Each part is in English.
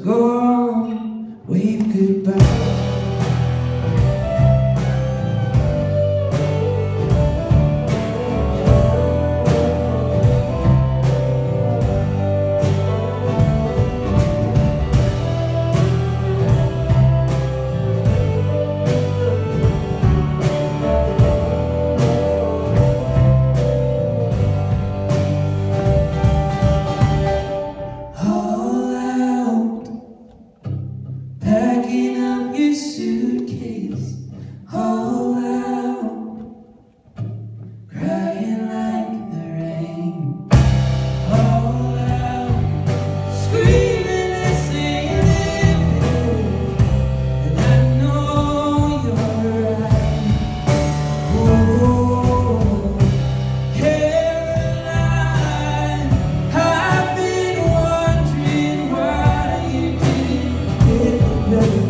go on, wave goodbye. Packing up your suitcase, all out, crying like the rain, all out, screaming this ain't living, and I know you're right. Oh, Caroline, I've been wondering why you didn't get better.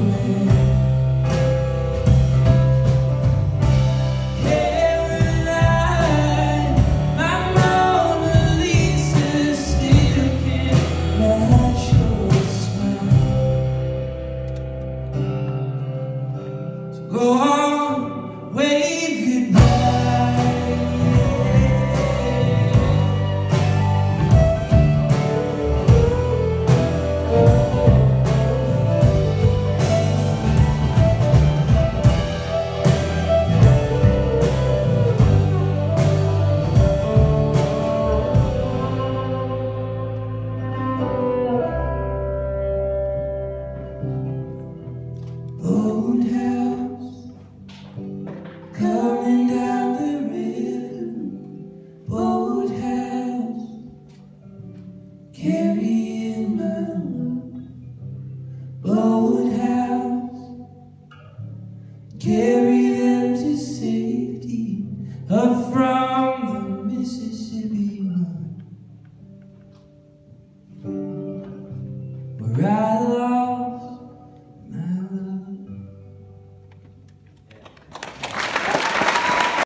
Go on, wave goodbye. Boathouse, coming down the river. Boathouse, carrying my love. Boathouse, carry them to safety up from